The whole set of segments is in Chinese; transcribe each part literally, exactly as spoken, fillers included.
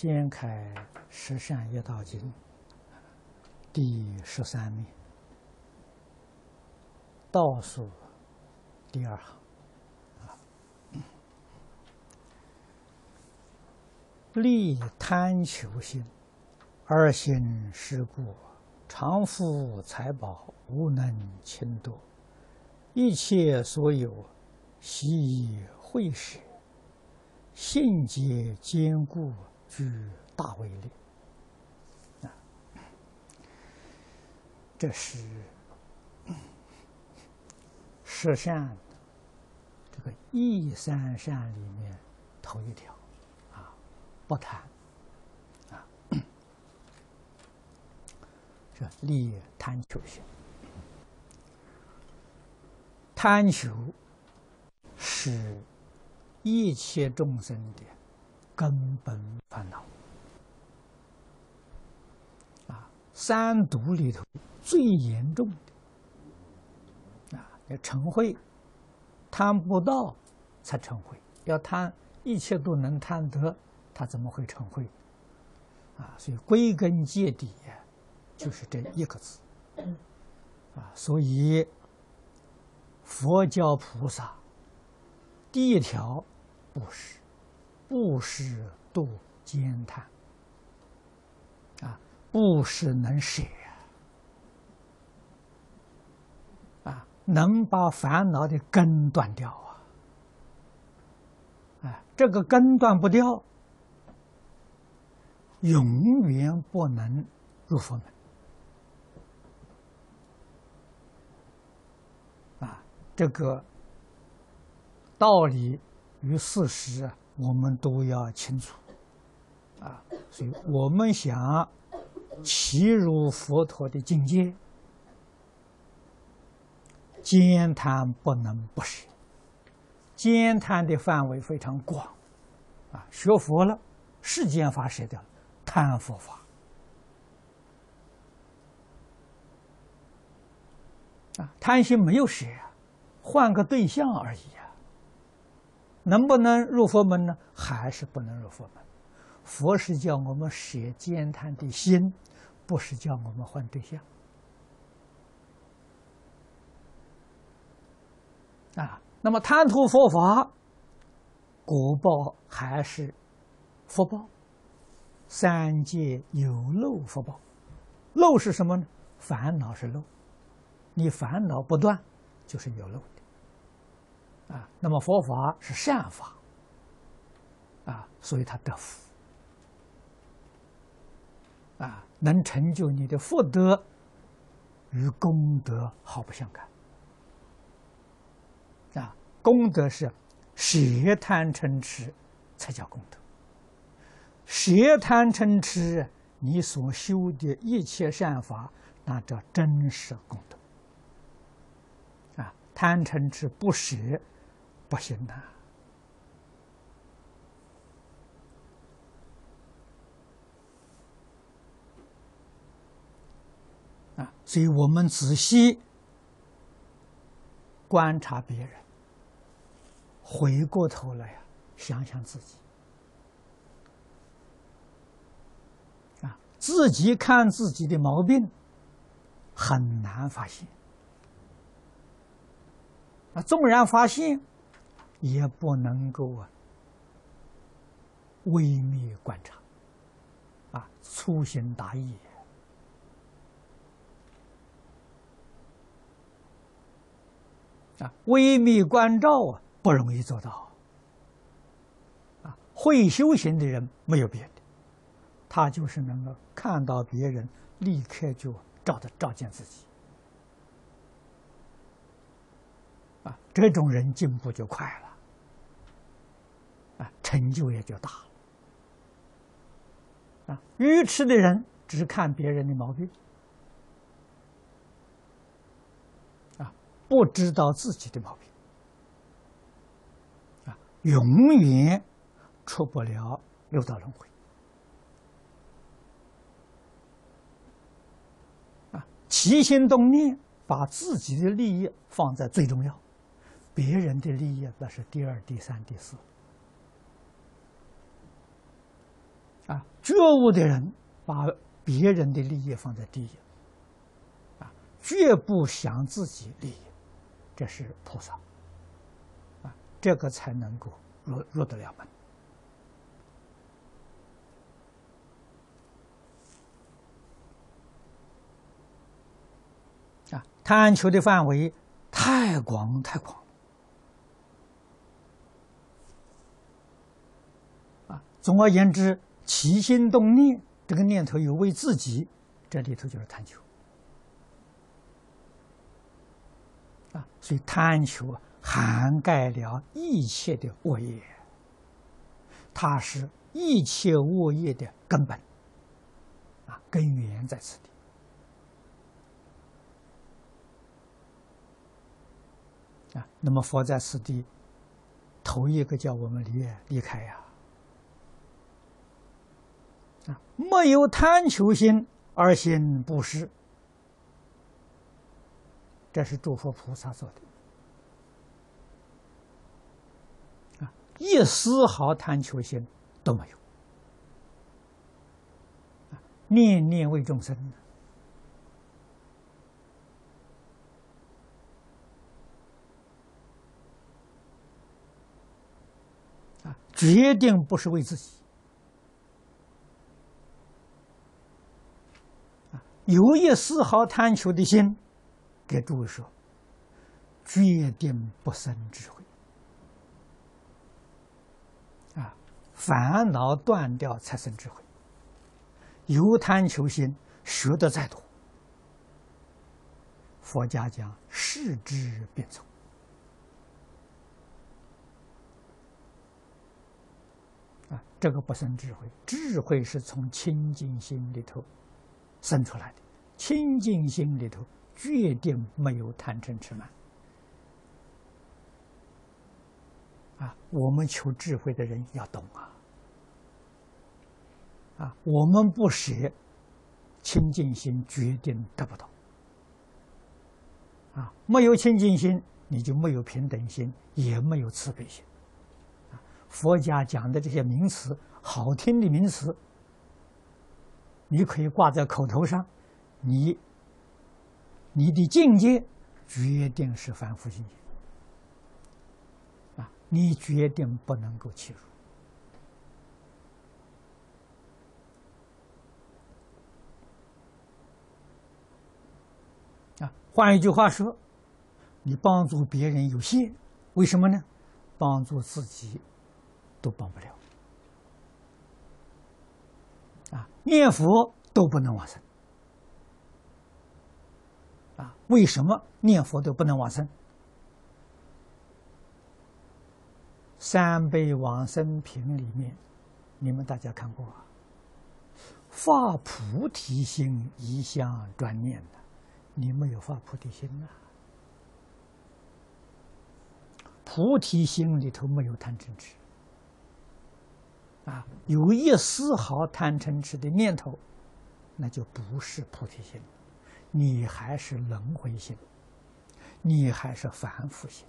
先开《十善业道经》第十三面，倒数第二行。利贪求心，二心失故，常富财宝，无能轻夺。一切所有，悉以会舍，信解坚固，具大威力。啊，这是十善这个义三善里面头一条啊，不贪啊，这利贪求心。贪求是一切众生的根本烦恼啊，三毒里头最严重的啊，要嗔恚，贪不到才嗔恚，要贪一切都能贪得，他怎么会嗔恚啊？所以归根结底呀，就是这一个字啊，所以佛教菩萨第一条布施，布施度慳贪啊，布施能舍啊，能把烦恼的根断掉啊，啊，这个根断不掉，永远不能入佛门。这个道理与事实啊，我们都要清楚啊。所以我们想契入佛陀的境界，慳贪不能不舍。慳贪的范围非常广啊，学佛了，世间法舍掉了，贪佛法啊，贪心没有舍啊。换个对象而已啊，能不能入佛门呢？还是不能入佛门。佛是叫我们舍慳贪的心，不是叫我们换对象啊。那么贪图佛法，果报还是福报，三界有漏福报。漏是什么呢？烦恼是漏，你烦恼不断，就是有漏的啊。那么佛法是善法啊，所以他得福啊，能成就你的福德与功德毫不相干啊。功德是舍贪嗔痴才叫功德，舍贪嗔痴，你所修的一切善法，那叫真实功德。贪嗔痴不舍不行的啊！所以我们仔细观察别人，回过头来呀，想想自己啊，自己看自己的毛病很难发现。啊，纵然发现，也不能够啊微密观察，啊粗心大意啊，微密关照啊不容易做到啊。会修行的人没有别的，他就是能够看到别人，立刻就照着照见自己。啊，这种人进步就快了，啊，成就也就大了。啊，愚痴的人只看别人的毛病，啊，不知道自己的毛病，啊，永远出不了六道轮回。啊，起心动念，把自己的利益放在最重要。别人的利益那是第二、第三、第四啊，觉悟的人把别人的利益放在第一，啊，绝不想自己利益，这是菩萨，啊，这个才能够入入得了门。啊，贪求的范围太广太广啊！总而言之，起心动念，这个念头有为自己，这里头就是贪求啊。所以贪求涵盖了一切的恶业，它是一切恶业的根本啊，根源在此地。啊，那么佛在此地，头一个叫我们离离开呀！啊，没有贪求心而行布施，这是诸佛菩萨做的。啊，一丝毫贪求心都没有。啊，念念为众生。决定不是为自己，有一丝毫贪求的心，给诸位说，决定不生智慧啊！烦恼断掉才生智慧。有贪求心，学得再多，佛家讲视之便从。啊，这个不生智慧，智慧是从清净心里头生出来的。清净心里头决定没有贪嗔痴慢。啊，我们求智慧的人要懂啊！啊，我们不舍清净心，决定得不到。啊，没有清净心，你就没有平等心，也没有慈悲心。佛家讲的这些名词，好听的名词，你可以挂在口头上，你你的境界决定是凡夫境界啊，你决定不能够切入啊。换一句话说，你帮助别人有限，为什么呢？帮助自己都帮不了啊！念佛都不能往生啊！为什么念佛都不能往生？三辈往生品里面，你们大家看过啊？发菩提心，一向专念的，你没有发菩提心呐、啊！菩提心里头没有贪嗔痴。啊，有一丝毫贪嗔痴的念头，那就不是菩提心，你还是轮回心，你还是凡夫心。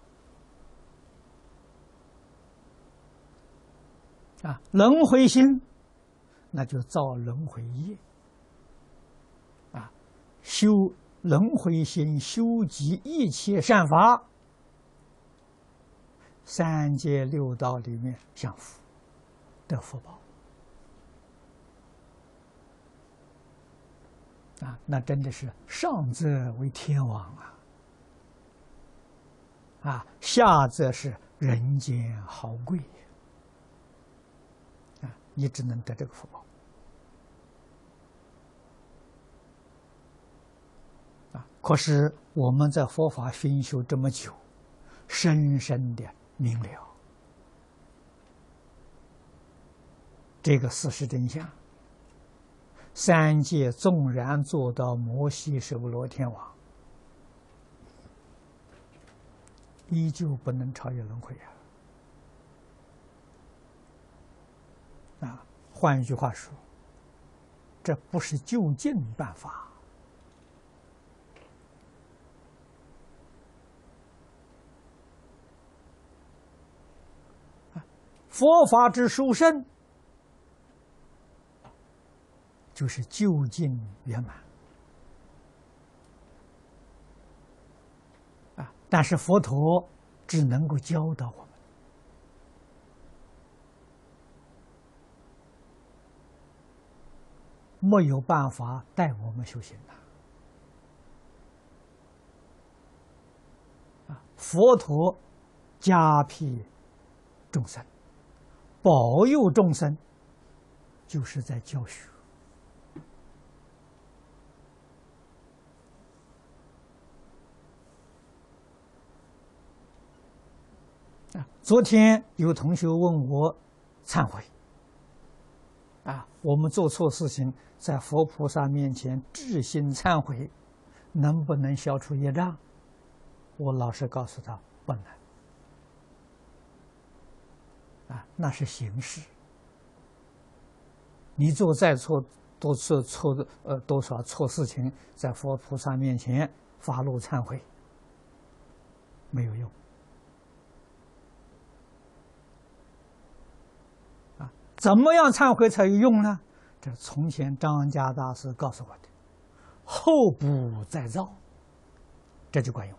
啊，轮回心，那就造轮回业。啊，修轮回心，修集一切善法，三界六道里面享福。的福报啊，那真的是上则为天王啊，啊，下则是人间豪贵啊，你只能得这个福报啊。可是我们在佛法熏修这么久，深深的明了这个事实真相，三界纵然做到摩西首罗天王，依旧不能超越轮回啊！啊，换一句话说，这不是就近办法啊！佛法之殊胜， 就是究竟圆满啊。但是佛陀只能够教导我们，没有办法带我们修行的。啊，佛陀加庇众生，保佑众生，就是在教学。啊，昨天有同学问我忏悔。啊，我们做错事情，在佛菩萨面前至心忏悔，能不能消除业障？我老实告诉他，不能。啊，那是形式。你做再错多错错的呃多少错事情，在佛菩萨面前发露忏悔，没有用。怎么样忏悔才有用呢？这从前张家大师告诉我的，后不再造，这就管用。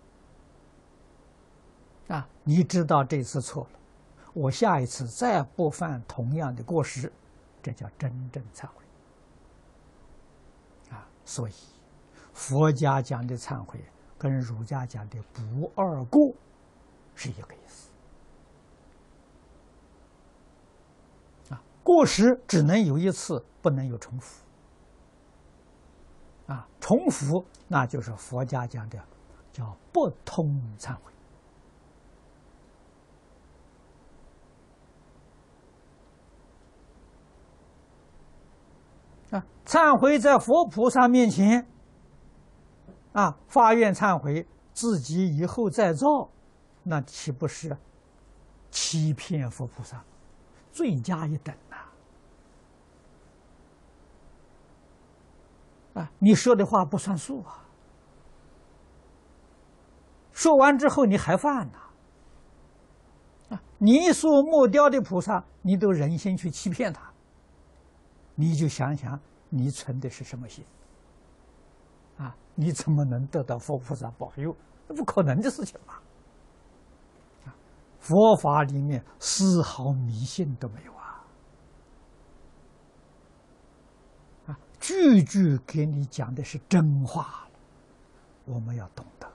啊，你知道这次错了，我下一次再不犯同样的过失，这叫真正忏悔。啊，所以佛家讲的忏悔跟儒家讲的不二过是一个意思。过失只能有一次，不能有重复。啊，重复那就是佛家讲的，叫不通忏悔。啊，忏悔在佛菩萨面前，啊，发愿忏悔，自己以后再造，那岂不是欺骗佛菩萨？罪加一等呐！啊，你说的话不算数啊！说完之后你还犯呐！啊，你所莫雕的菩萨，你都忍心去欺骗他，你就想想你存的是什么心？啊，你怎么能得到佛菩萨保佑？那不可能的事情嘛！佛法里面丝毫迷信都没有啊！啊，句句给你讲的是真话，我们要懂得。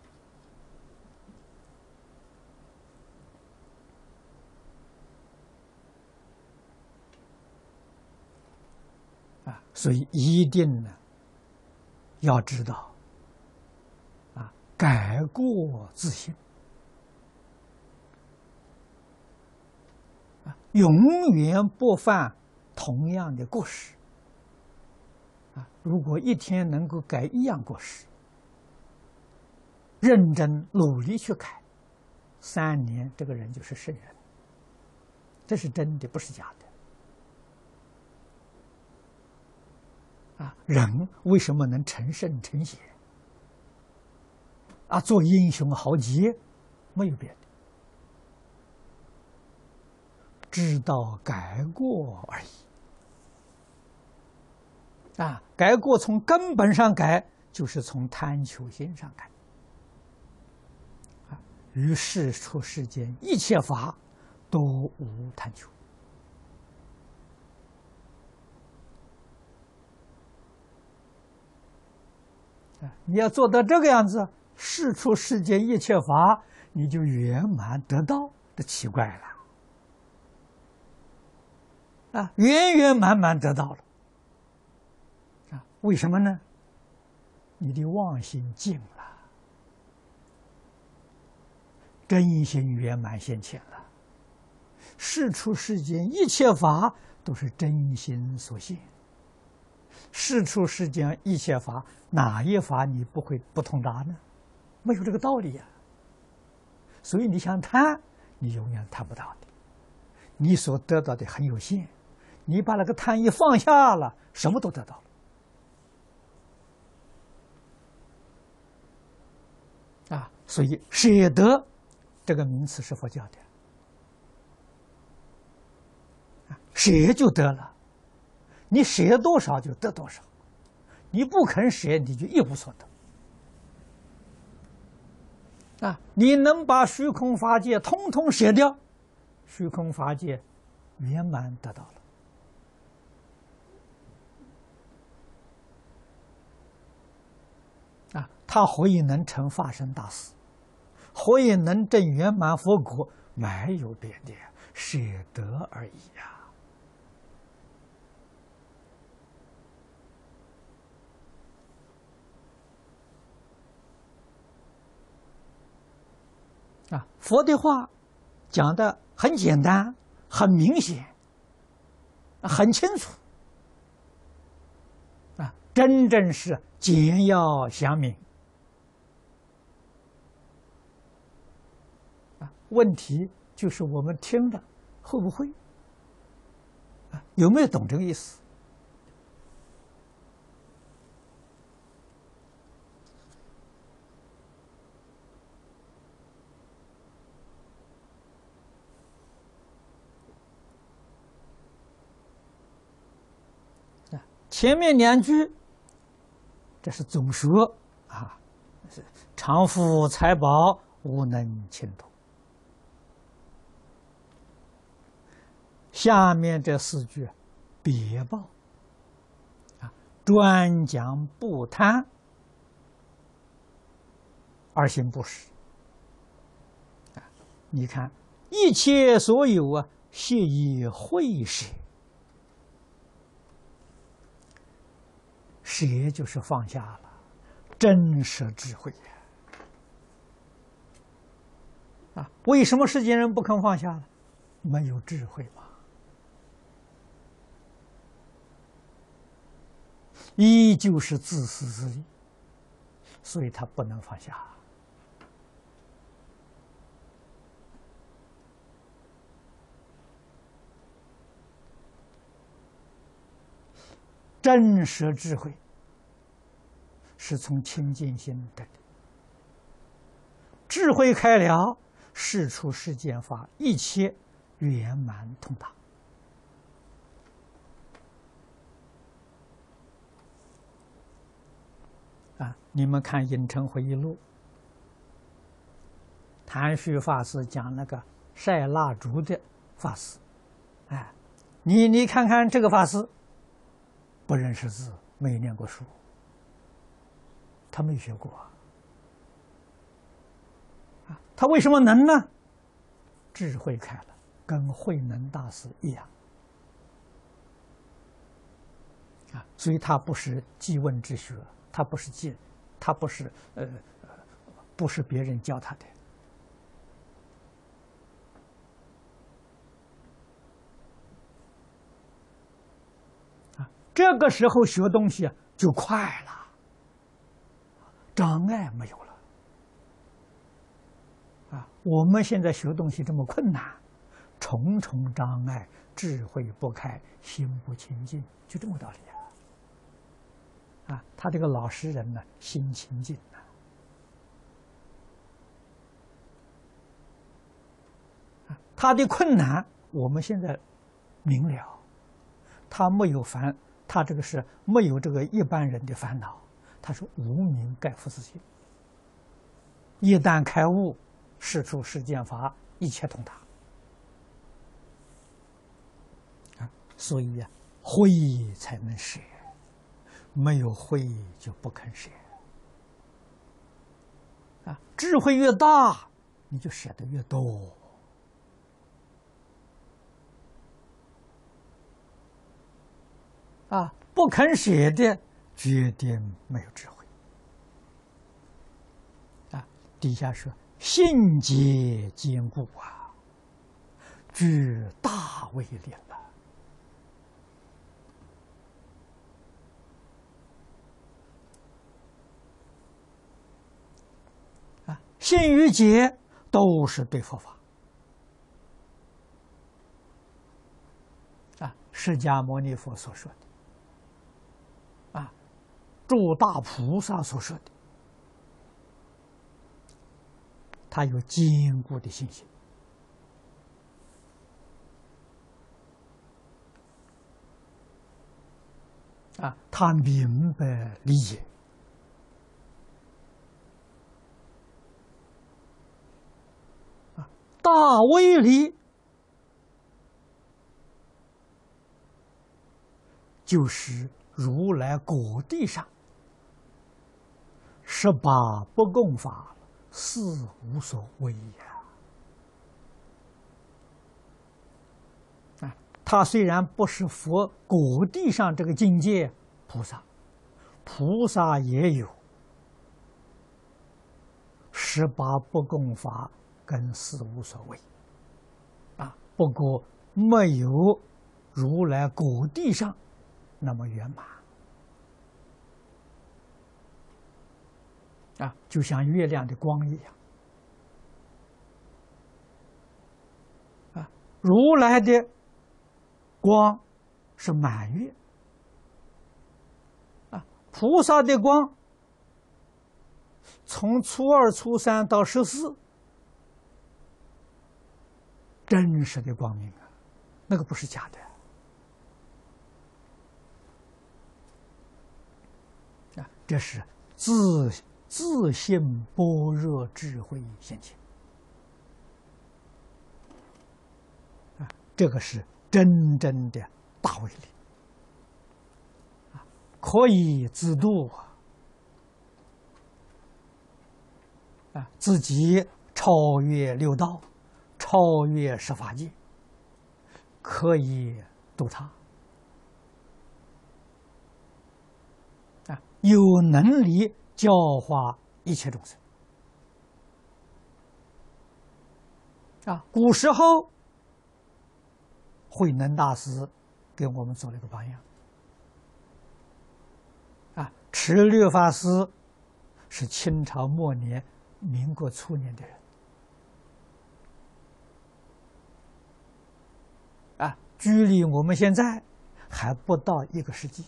啊，所以一定呢，要知道，啊，改过自新。永远不犯同样的过失啊！如果一天能够改一样过失，认真努力去改，三年这个人就是圣人。这是真的，不是假的啊！人为什么能成圣成贤啊？做英雄豪杰，没有别的。知道改过而已啊！改过从根本上改，就是从贪求心上改啊。于世出世间一切法都无贪求啊！你要做到这个样子，世出世间一切法，你就圆满得到，这奇怪了。啊，圆圆满满得到了，啊，为什么呢？你的妄心净了，真心圆满现前了。世出世间一切法都是真心所现，世出世间一切法，哪一法你不会不通达呢？没有这个道理呀。所以你想贪，你永远贪不到的，你所得到的很有限。你把那个贪一放下了，什么都得到了啊！所以舍得这个名词是佛教的，舍就得了， 你舍多少就得多少，你不肯舍，你就一无所得。啊，你能把虚空法界通通舍掉，虚空法界圆满得到了。啊，他何以能成法身大士？何以能证圆满佛果？没有别的，舍得而已呀。啊，佛的话讲的很简单，很明显，很清楚。啊，真正是简要详明。啊，问题就是我们听了会不会？啊，有没有懂这个意思？前面两句，这是总说啊，是常富财宝，无能倾吐。下面这四句，别报啊，专讲不贪而行布施。啊，你看一切所有啊，悉以慧舍。舍就是放下了，真实智慧呀！啊，为什么世间人不肯放下呢？没有智慧嘛，依旧是自私自利，所以他不能放下。真实智慧是从清净心得的，智慧开了，事出世间法，一切圆满通达。啊，你们看《影城回忆录》，谭旭法师讲那个晒蜡烛的法师，哎，你你看看这个法师。不认识字，没念过书，他没学过啊。他为什么能呢？智慧开了，跟慧能大师一样啊。所以他不是记问之学，他不是记，他不是呃，不是别人教他的。这个时候学东西就快了，障碍没有了。啊，我们现在学东西这么困难，重重障碍，智慧不开，心不清净，就这么道理啊！啊，他这个老实人呢，心清净啊。啊，他的困难我们现在明了，他没有烦。他这个是没有这个一般人的烦恼，他是无明盖覆自性。一旦开悟，事出世间法，一切通达。啊，所以呀、啊，慧才能舍，没有慧就不肯舍。啊，智慧越大，你就舍得越多。啊，不肯舍的，决定没有智慧。啊，底下说信解坚固啊，具大威力了。啊，信与解都是对佛法。啊，释迦牟尼佛所说的。啊，诸大菩萨所说的，他有坚固的信心。 啊，他明白理解。啊，大威力就是如来果地上十八不共法，四无所谓呀。啊，他虽然不是佛果地上这个境界菩萨，菩萨也有十八不共法跟四无所谓。啊，不过没有如来果地上那么圆满。啊，就像月亮的光一样。啊，如来的光是满月。啊，菩萨的光从初二、初三到十四，真实的光明啊，那个不是假的。啊，这是自自信般若智慧现前。啊，这个是真正的大威力。啊，可以自度啊。啊，自己超越六道，超越十法界，可以度他。啊，有能力教化一切众生。啊，古时候慧能大师给我们做了一个榜样。啊，持律法师是清朝末年、民国初年的人。啊，距离我们现在还不到一个世纪。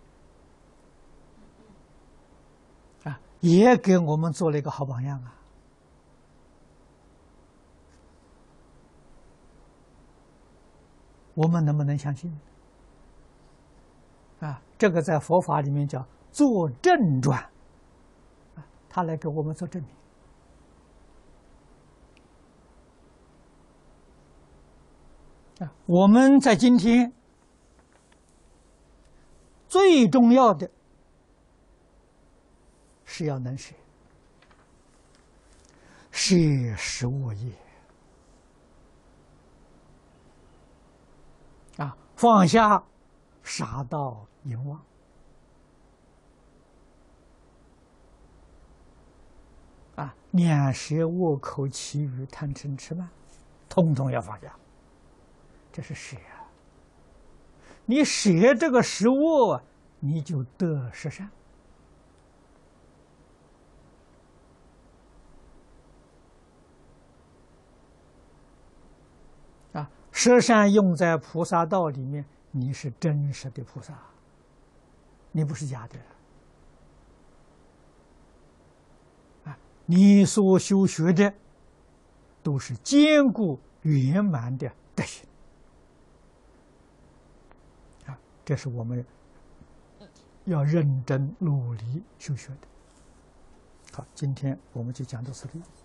啊，也给我们做了一个好榜样啊！我们能不能相信？啊，这个在佛法里面叫做证传，啊，他来给我们做证明。啊，我们在今天最重要的是要能舍，舍十恶业。啊，放下杀盗淫妄。啊，两舌恶口绮语贪嗔痴慢，统统要放下。这是舍啊！你舍这个十恶，你就得十善。啊，十善用在菩萨道里面，你是真实的菩萨，你不是假的。啊，你所修学的都是坚固圆满的德行。啊，这是我们要认真努力修学的。好，今天我们就讲到这里。